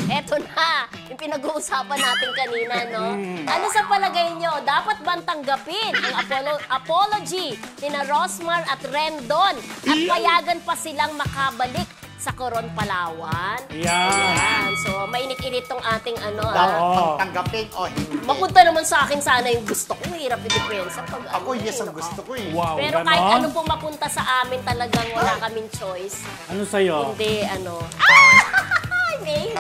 Eto na, yung pinag-uusapan natin kanina, no? Ano sa palagay nyo, dapat bang tanggapin ang apology ni na Rosmar at Rendon at payagan pa silang makabalik sa Coron, Palawan? Yan. So, mainit-init tong ating Dapat bang tanggapin o hindi? Mapunta naman sa akin sana yung gusto ko. Hirap i-depensa. Ako, yes, ang gusto ko eh. Wow, Pero ganon? kahit ano pong mapunta sa amin, talagang wala kaming choice. Ano sa'yo? Hindi, maybe.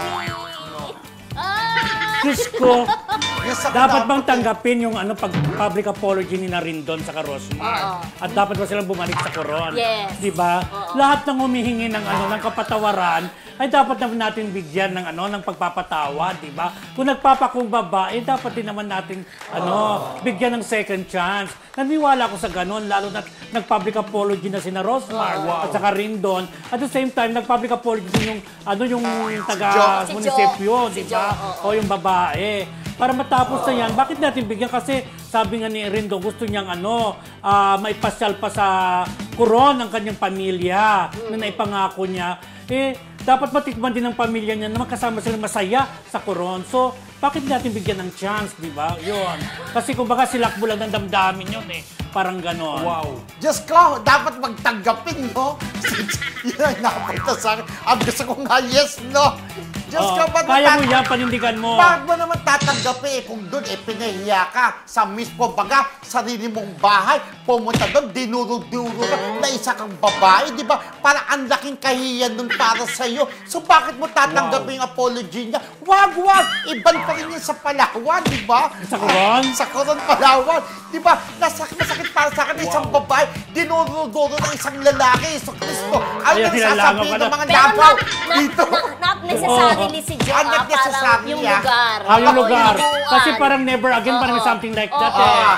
Diyos ko, Yes, ako dapat bang tanggapin yung public apology ni na Rendon sa Rosmar? At dapat ba silang bumalik sa Coron? Yes. Di ba? Lahat ng humihingi ng ng kapatawaran ay dapat naman natin bigyan ng ng pagpapatawad, di ba? Kung nagpapakumbaba, dapat din naman natin bigyan ng second chance. Naniwala ko sa ganon, lalo na nag-public apology na sina Rosmar at saka Rendon. At the same time, nag-public apology din yung taga-munisipyo, di ba? O yung babae. Para matapos na yan, bakit natin bigyan? Kasi sabi nga ni Rendon, gusto niyang maipasyal pa sa Coron ang kanyang pamilya na naipangako niya. Dapat matikman din ng pamilya niya na magkasama silang masaya sa Coron. So, bakit natin bigyan ng chance, di ba? Yun. Kasi kumbaga silakbo lang ng damdamin yun eh. Parang ganon. Wow. Diyos ko, dapat magtanggapin, no? Yun ang napunta sa akin. Ang gusto ko nga, yes, no? Diyos ko, kaya mo yan, panindigan mo. Bakit mo naman tatanggapin kung doon pinahiya ka sa mismo baga, sarili mong bahay, pumunta doon, dinuro-duro ka na isa kang babae, di ba? Parang ang laking kahiyan doon para sa'yo. So bakit mo tatanggapin yung apology niya? Wag! Iban pa rin yan sa Palawan, di ba? Sa Coron? Sa Coron, Palawan. Di ba? Masakit para sa akin isang babae, dinuro-duro ng isang lalaki, Iso Cristo. Ano yung sasabihin ng mga labaw dito? Not necessarily si Jo, parang yung lugar. Yung lugar. Yung Kasi parang never again, parang something like that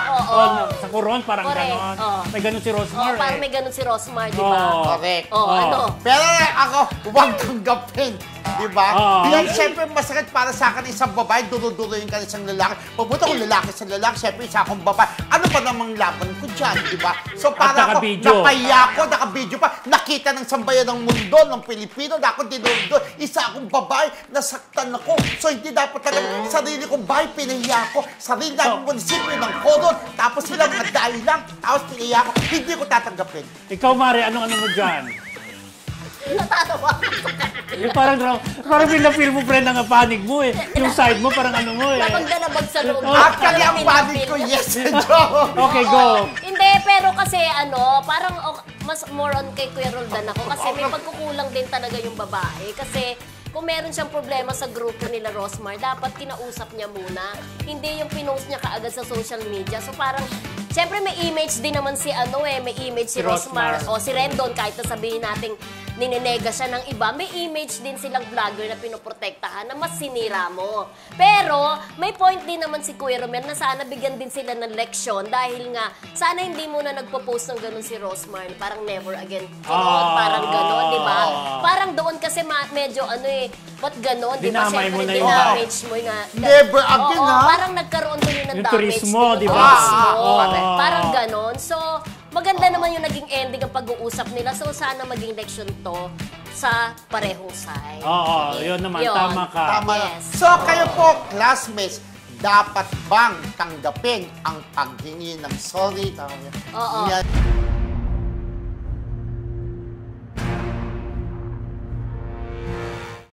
sa Coron, parang Correct. ganon. May ganon si Rosmar parang may ganun si Rosmar, di ba? Correct. Pero ako, huwag tanggapin. Di ba? Yan, syempre, masakit para sa akin isang babae, dulo-duloyin ka isang lalaki. Pumunta kong lalaki sa lalaki, syempre, isa akong babae. Ano pa namang laban ko dyan, di ba? So, para ako, napaya ko, nakabidyo pa, nakita ng sambayan ng mundo, ng Pilipino, na ako dinulo, isa akong babae, nasaktan ako. So, hindi dapat talaga sarili kong bahay, pinahiya ko. Sarili ng munisipyo ng Coron, tapos sila mga dahil lang, tapos pinahiya ko. Hindi ko tatanggapin. Ikaw, Mare, anong mo dyan? natatawa ko. Parang pinapil mo, friend, ang panig mo eh. Yung side mo, parang mo eh. Napagdanabag sa loob. Actually, ang panig ko, yes, Okay, go. Hindi, pero kasi parang mas more on kay Kuya Roldan ako kasi may pagkukulang din talaga yung babae. Kasi kung meron siyang problema sa grupo nila Rosmar, dapat kinausap niya muna. Hindi yung pinost niya kaagad sa social media. So parang, siyempre may image din naman may image si Rosmar. O si Rendon, kahit na sabihin natin nininega siya ng iba, may image din silang vlogger na pinoprotektahan na mas sinira mo. Pero, may point din naman si Kuya Romel na sana bigyan din sila ng leksyon dahil nga, sana hindi muna nagpo-post ng ganun si Rosmar. Parang never again. Parang ganun, di ba? Parang doon kasi medyo ba't gano'n? Di ba? Dinamay mo na Siyempre, dinamage mo nga. Never again, ha? Parang nagkaroon din ng yung damage. turismo, di ba? Parang gano'n. So, maganda naman yung naging ending ang pag-uusap nila. So, sana maging leksyon to sa parehong side. Yun naman. Tama ka. Tama. Yes. So, kayo po, classmates, dapat bang tanggapin ang paghingi ng sorry? Oo. Yan.